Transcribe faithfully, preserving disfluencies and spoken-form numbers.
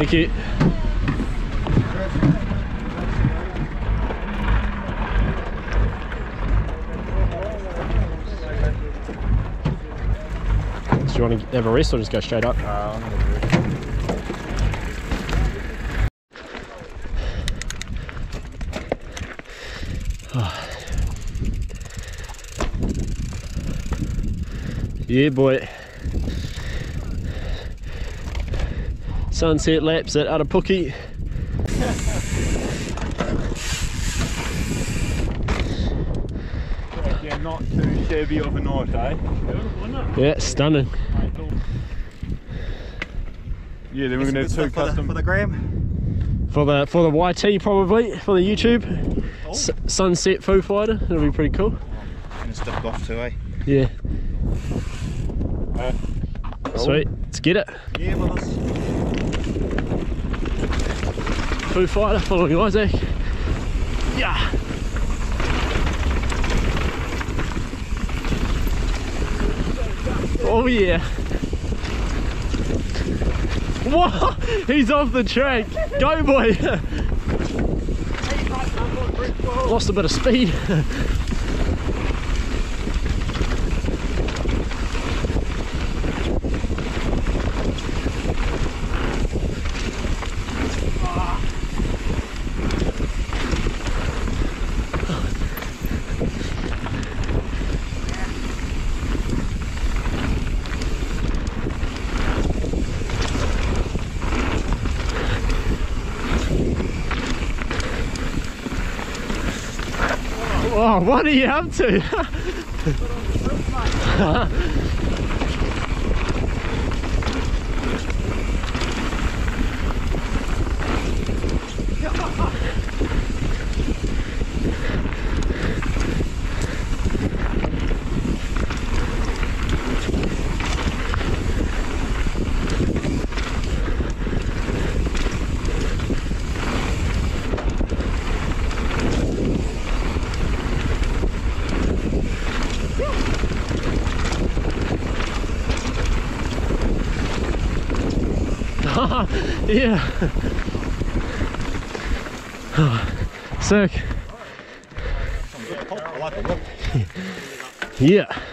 Thank you. Do you want to have a rest or just go straight up? Uh, I'm gonna do it. Yeah, boy. Sunset laps at Arapuke. Yeah, not too shabby of a night, eh? Yeah, stunning. Yeah, then we're gonna have two for custom the, for the gram. For the for the Y T probably, for the YouTube. Oh. S sunset Foo Fighter, that'll be pretty cool. And it's dipped off too, eh? Yeah. Uh, Sweet, let's get it. Yeah, brothers. Foo Fighter following Isaac. Yeah. Oh yeah. Whoa, he's off the track. Go boy. Lost a bit of speed. Oh, what are you up to? Yeah. Sick. I like the whip. Yeah.